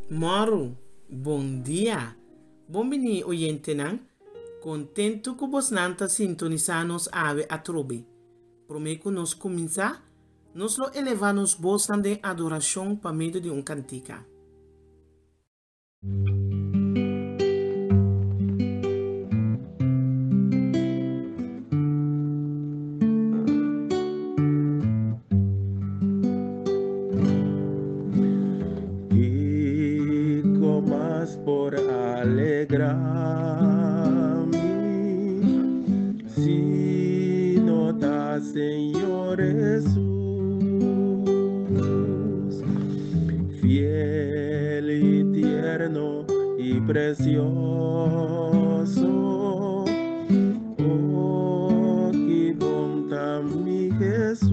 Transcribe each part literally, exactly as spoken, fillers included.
Moro, bom dia. Bombini oyente nan, contento que vos nanta sintonizanos ave atrobe. Prometo nos começar, nos lo elevanos bolsan de adoração para meio de um cantica. Por alegrarme, si no está Señor Jesús, fiel y tierno y precioso, oh, que bonta mi Jesús.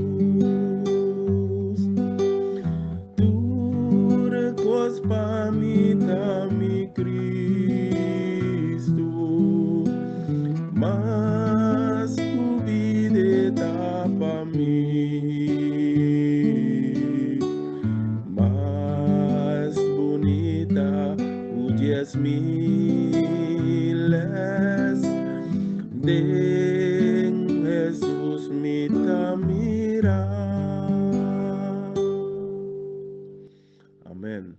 Tú recos pa mi mi Cristo, mas tu vida para mim, mais bonita o diez miles de Jesus me tá mirar. Amém.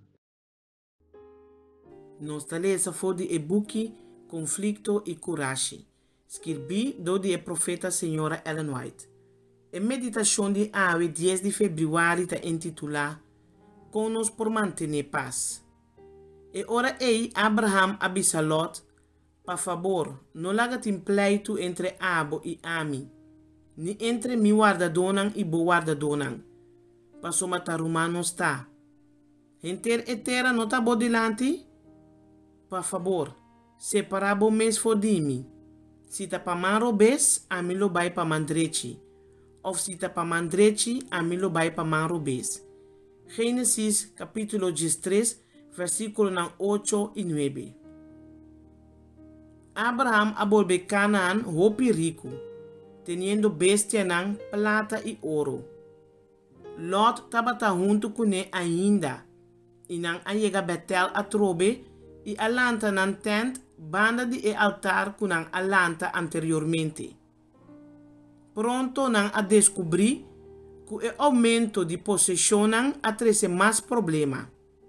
Nós lesa for de e-book Conflito e Coragem, escrito do de profeta senhora Ellen White. A meditação de ave dez de fevereiro está intitulada Conos por manter paz. E ora ei Abraham abisalot, por favor, não lagatim pleito entre abo e ami, ni entre mi guardadonan e bo guardadonan, para somatar romano está. Enter etera não está bodilante? Por favor, separabo mes fodimi. Si ta pa maro bes, a mi lo bay pa mandrechi. Of si ta pa mandrechi, a mi lo bay pa maro bes. Génesis capítulo três, versículo oito e nove. Abraham abolbe Canaán hopi rico, teniendo bestia nan plata e ouro. Lot tabata junto kune ainda, e nan ayega Betel atrobe, e alanta nan tent banda di e altar kunang alanta anteriormente. Pronto nan a descobrir que o aumento de possessão a trazer mais problema.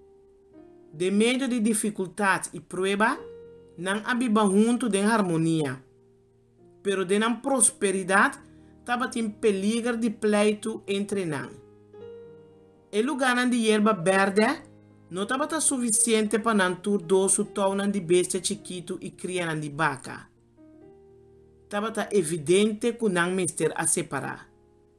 De meio de dificuldade e prova, nan abiba junto de harmonia. Pero de nan prosperidade, tava em peligro de pleito entre nan. E lugar nan de erva verde, não estava suficiente para nantur dosu taunan de bestia chiquito e crianan de vaca. Estava evidente que não mister a separar.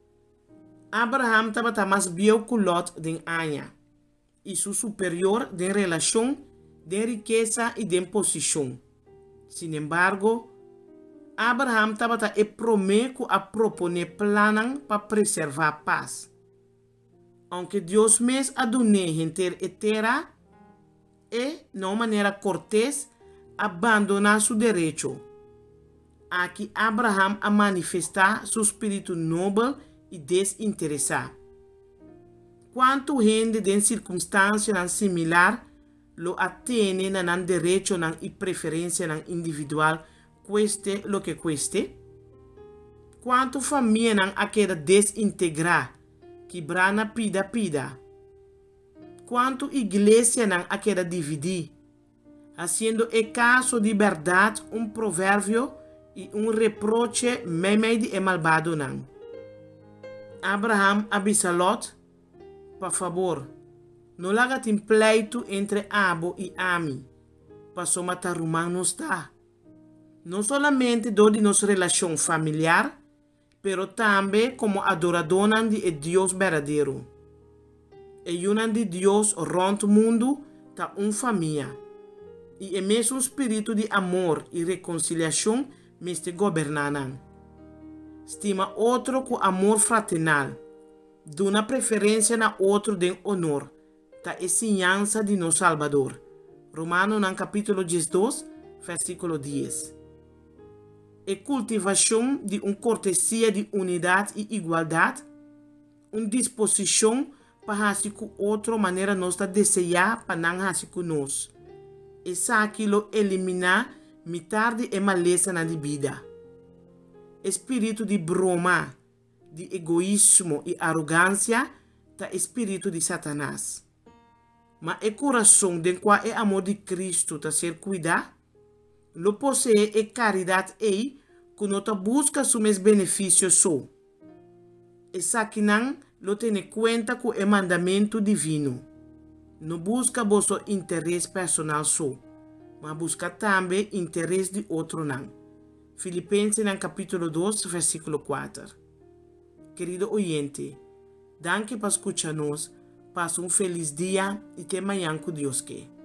Abraham estava mais bio que Lot de Anya, e su superior de relação, de riqueza e de posição. Sin embargo, Abraham estava e prometo a proponer planan para preservar a paz. Aunque Deus mes adune gente etera e, de maneira cortés, abandonar seu direito. Aqui Abraham a manifestar seu espírito nobre e desinteressado. Quanto gente de circunstância similar lo atene na nan direito nan e preferência nan individual queste lo que queste? Quanto família nan a queda desintegrar que brana pida pida. Quanto igreja não a queda dividir, haciendo e caso de verdade um provérbio e um reproche meme de malvado não. Abraham abisalot, por favor, não lagatim pleito entre abo e ami, para somatar romano está. Não solamente do de nossa relação familiar, pero também como adoradora de Deus verdadeiro. E uma de Deus rond o mundo tá uma família. E é mesmo um espírito de amor e reconciliação me está governando. Estima outro com amor fraternal, de uma preferência na outro de honor, tá ensinança de nosso Salvador. Romano no capítulo dois, versículo dez. E cultivação de uma cortesia de unidade e igualdade, uma disposição para hasiku outra maneira nós está desejar para não hasiku nós. Essa aquilo eliminar metade e maleza na vida. Espírito de broma, de egoísmo e arrogância, tá espírito de Satanás. Mas o coração de qual é amor de Cristo tá ser cuidar, lo possui e caridade ei, que não tá busca seus benefícios só. Essa que não lo tem conta com o mandamento divino. Não busca vosso interesse personal só, mas busca também interesse de outro não. Filipenses no capítulo dois, versículo quatro. Querido oyente, danke por escuchar-nos. Passa um feliz dia e que amanhã com Deus quer.